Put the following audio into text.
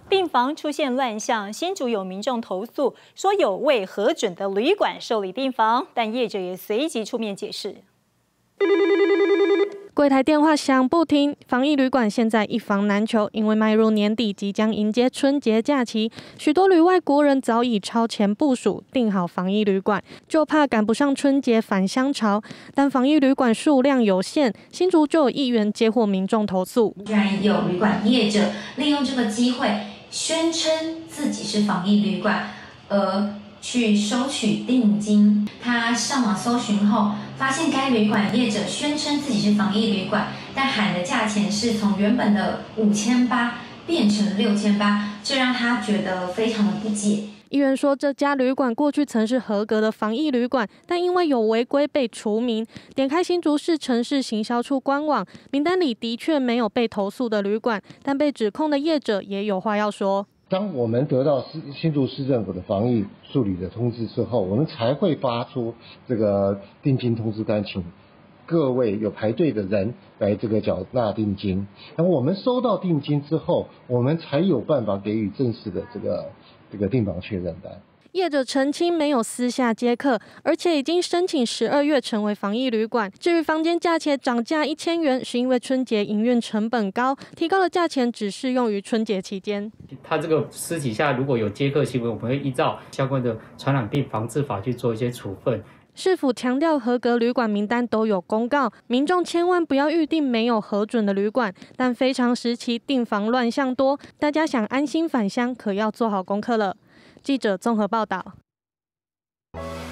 病房出现乱象，新竹有民众投诉说有未核准的旅馆受理订房，但业者也随即出面解释。 柜台电话响不停，防疫旅馆现在一房难求，因为迈入年底，即将迎接春节假期，许多旅外国人早已超前部署，订好防疫旅馆，就怕赶不上春节返乡潮。但防疫旅馆数量有限，新竹就有议员接获民众投诉， 居然有旅馆业者利用这个机会，宣称自己是防疫旅馆，而去收取定金。他上网搜寻后，发现该旅馆业者宣称自己是防疫旅馆，但喊的价钱是从原本的5800变成6800，这让他觉得非常的不解。 议员说，这家旅馆过去曾是合格的防疫旅馆，但因为有违规被除名。点开新竹市城市行销处官网，名单里的确没有被投诉的旅馆，但被指控的业者也有话要说。 当我们得到新竹市政府的防疫处理的通知之后，我们才会发出这个定金通知单，请各位有排队的人来这个缴纳定金。然后我们收到定金之后，我们才有办法给予正式的这个订房确认单。 业者澄清没有私下接客，而且已经申请12月成为防疫旅馆。至于房间价钱涨价1000元，是因为春节营运成本高，提高的价钱只适用于春节期间。 他这个私底下如果有接客行为，我们会依照相关的传染病防治法去做一些处分。 市府强调，合格旅馆名单都有公告，民众千万不要预定没有核准的旅馆。但非常时期订房乱象多，大家想安心返乡，可要做好功课了。记者综合报道。